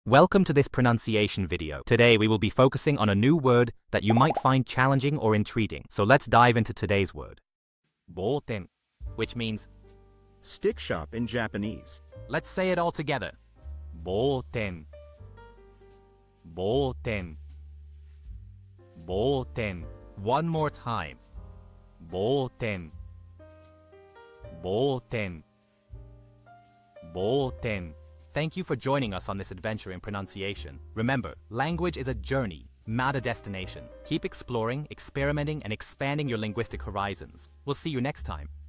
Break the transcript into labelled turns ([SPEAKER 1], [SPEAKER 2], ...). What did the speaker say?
[SPEAKER 1] Welcome to this pronunciation video. Today we will be focusing on a new word that you might find challenging or intriguing. So let's dive into today's word. Boten, which means
[SPEAKER 2] stick shop in Japanese.
[SPEAKER 1] Let's say it all together. Boten. Boten. Boten. One more time. Boten. Boten. Boten. Thank you for joining us on this adventure in pronunciation. Remember, language is a journey, not a destination. Keep exploring, experimenting, and expanding your linguistic horizons. We'll see you next time.